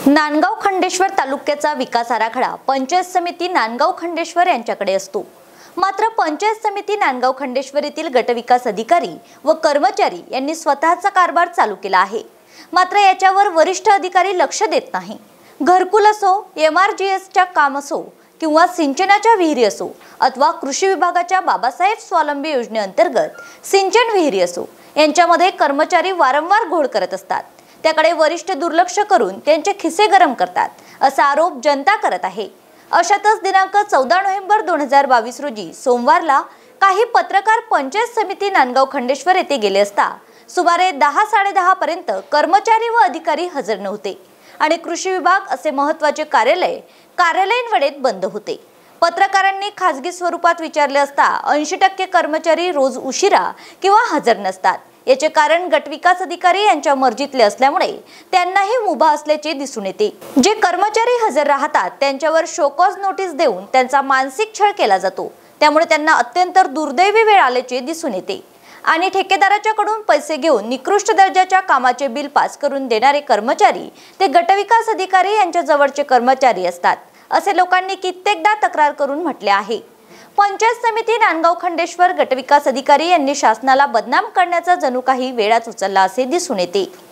नांदगाव खंडेश्वर तालुक्याचा विकास आराखडा पंचायत समिती नांदगाव खंडेश्वर यांच्याकडे असतो। मात्र पंचायत समिती नांदगाव खंडेश्वर येथील गटविकास अधिकारी व कर्मचारी यांनी स्वतःचा कारभार चालू केला आहे। मात्र याच्यावर वरिष्ठ अधिकारी लक्ष देत नाही। घरकुल असो, MRGSच्या काम असो किंवा सिंचनाच्या विहिरी असो अथवा कृषी विभागाच्या बाबासाहेब स्वावलंबी योजनेअंतर्गत सिंचन विहिरी असो, यांच्यामध्ये कर्मचारी वारंवार घोळ करत असतात। त्याकडे वरिष्ठ दुर्लक्ष करून त्यांचे खिसे गरम करतात, असा आरोप जनता करत आहे। अशातच दिनांक 14 नोव्हेंबर 2022 रोजी सोमवारला काही पत्रकार पंचायत समिती नांदगाव खंडेश्वर येथे गेले असता सुमारे 10-10:30 पर्यंत कर्मचारी व अधिकारी हजर नव्हते आणि कृषी विभाग असे महत्त्वाचे कार्यालयीन वेळेत बंद होते। पत्रकारांनी खासगी स्वरूपात विचारले असता 80% कर्मचारी रोज उशिरा किंवा हजर नसतात। याचे कारण गटविकास अधिकारी यांच्या मर्जीतले असल्यामुळे त्यांनाही मुभा असल्याचे दिसून येते। जे कर्मचारी हजर राहतात त्यांच्यावर शोकॉज नोटीस देऊन त्यांचा मानसिक छळ केला जातो। त्यामुळे त्यांना अत्यंत दुर्दैवी वेळ आल्याचे दिसून येते आणि ठेकेदाराच्याकडून पैसे घेऊन निकृष्ट दर्जाच्या कामाचे बिल पास करून देणारे कर्मचारी ते गटविकास अधिकारी यांच्या जवळचे कर्मचारी असतात, असे लोकांनी कित्येकदा तक्रार करून म्हटले आहे। पंचायत समिती नांदगाव खंडेश्वर गटविकास अधिकारी यांनी शासनाला बदनाम करण्याचा जणू काही वेळाच उचलला असे दिसून येते।